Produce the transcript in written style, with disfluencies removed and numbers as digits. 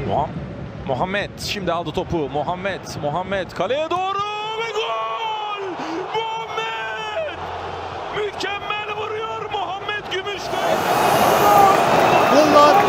Muhammed şimdi aldı topu. Muhammed kaleye doğru ve gol! Muhammed! Mükemmel vuruyor Muhammed Gümüşkaya. Yıllar